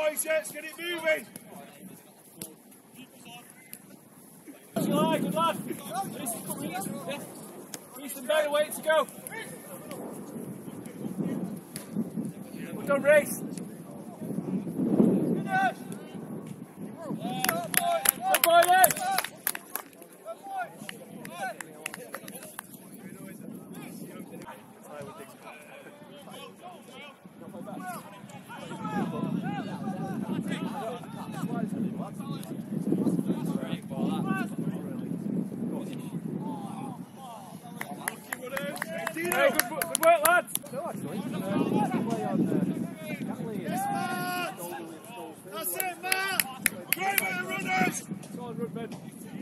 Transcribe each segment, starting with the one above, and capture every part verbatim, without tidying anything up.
boys, yes, get it moving. Good lad, good lad. Reese and Bay, waiting to go. We're done, Reese. Good boy, yes. Hey, good, good work, lads. No, actually. Uh, play on uh, Cavaliers. That's it, Matt. Great with the runners. It's on, Rudman.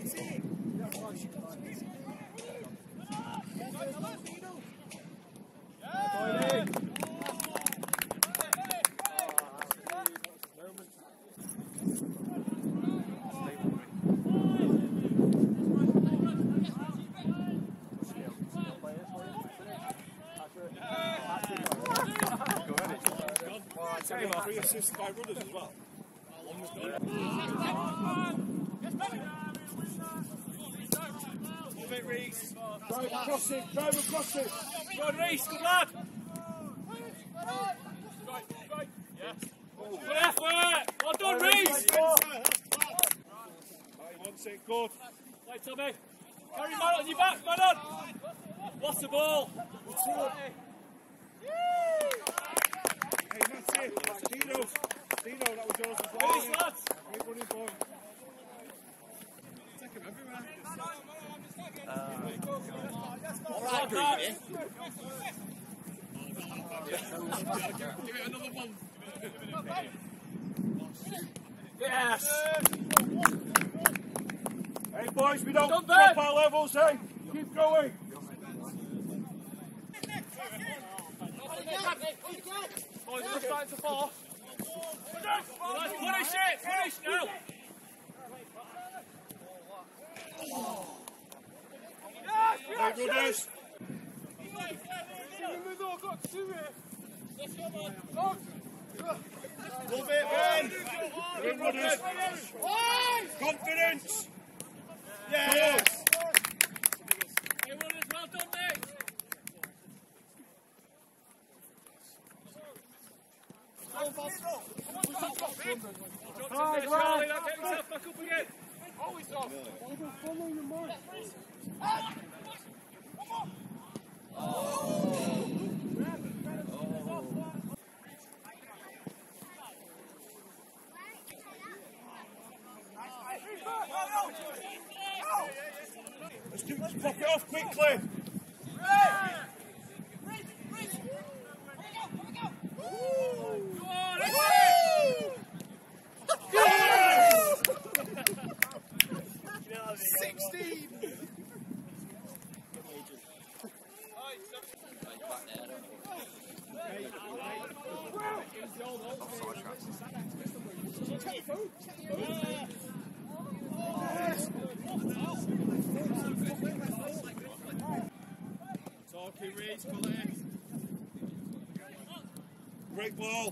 Three assists by runners as well. Move it, Reese. Drive across it, drive across it. Go on, Reese, good lad. Good effort. Well done, Reese. He wants it, good. Right, Tommy. Carry man on your back, man on. What's the ball? Hey, that's it. Dino. Dino, that was yours as well. Reese, lads. Great running boy. Take him everywhere. All right, Green. Give it another one. Yes. Hey, boys, we don't Done drop there. our levels, hey? Keep going. Boys, we're starting to fall. Punish it, punish now. Hey, runners. Love it, Ben. Good runners. Confidence. Yes. Hey, runners, well done, mate. Charlie, now get yourself back up again. Always off. Follow your mark. Let's do, let's pop it off quickly. sixteen! Talking Reese, pull it in. Great ball.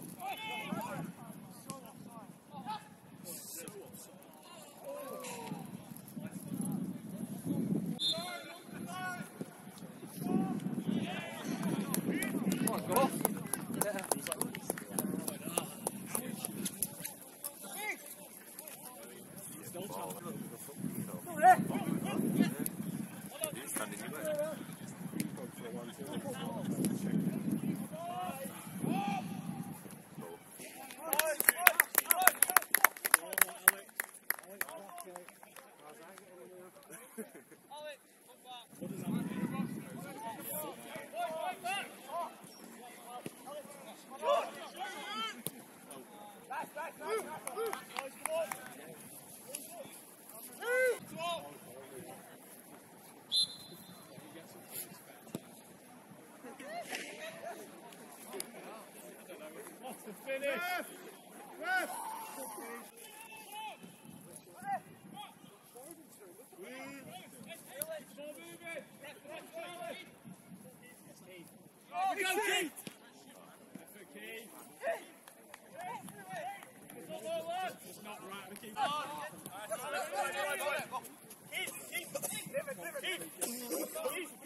not right. We keep Keep, keep, keep, keep, keep.